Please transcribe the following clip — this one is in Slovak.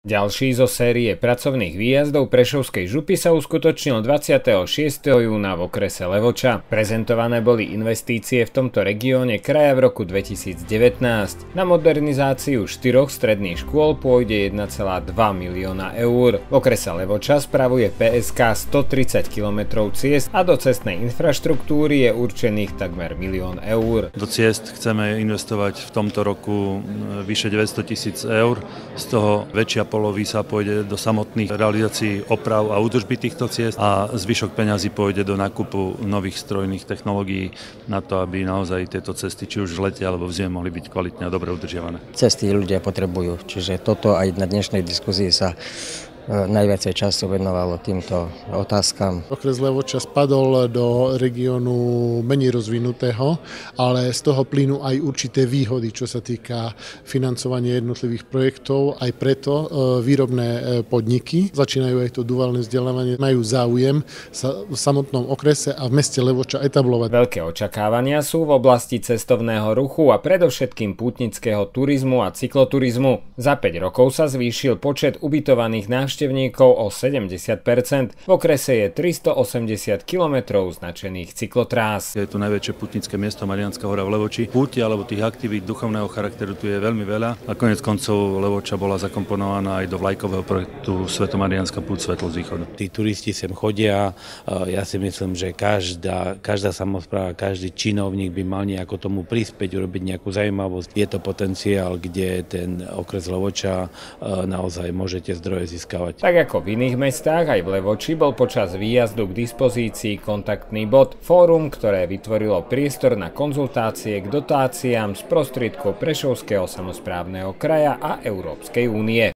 Ďalší zo série pracovných výjazdov Prešovskej župy sa uskutočnil 26. júna v okrese Levoča. Prezentované boli investície v tomto regióne kraja v roku 2019. Na modernizáciu 4 stredných škôl pôjde 1,2 milióna eur. V okrese Levoča spravuje PSK 130 km ciest a do cestnej infraštruktúry je určených takmer 1 000 000 eur. Do ciest chceme investovať v tomto roku vyše 900 000 eur, z toho väčšia polovica pôjde do samotných realizácií oprav a údržby týchto ciest a zvyšok peňazí pôjde do nákupu nových strojných technológií na to, aby naozaj tieto cesty, či už v lete alebo v zime, mohli byť kvalitne a dobre udržiavané. Cesty ľudia potrebujú, čiže toto aj na dnešnej diskusii sa najviacej času venovalo týmto otázkam. Okres Levoča spadol do regiónu menej rozvinutého, ale z toho plynú aj určité výhody, čo sa týka financovania jednotlivých projektov. Aj preto výrobné podniky začínajú aj to duálne vzdelávanie, majú záujem sa v samotnom okrese a v meste Levoča etablovať. Veľké očakávania sú v oblasti cestovného ruchu a predovšetkým pútnického turizmu a cykloturizmu. Za 5 rokov sa zvýšil počet ubytovaných návštevníkov o 70%. V okrese je 380 km značených cyklotrás. Je tu najväčšie pútnické miesto Mariánska hora v Levoči. Púti alebo tých aktivít duchovného charakteru tu je veľmi veľa. A koniec koncov Levoča bola zakomponovaná aj do vlajkového projektu Svetomariánska púť svetlo z východu. Tí turisti sem chodia. Ja si myslím, že každá samospráva, každý činovník by mal nejako tomu prispieť, urobiť nejakú zaujímavosť. Je to potenciál, kde ten okres Levoča naozaj môžete zdroje získavať. Tak ako v iných mestách, aj v Levoči bol počas výjazdu k dispozícii kontaktný bod, fórum, ktoré vytvorilo priestor na konzultácie k dotáciám z prostriedkov Prešovského samosprávneho kraja a Európskej únie.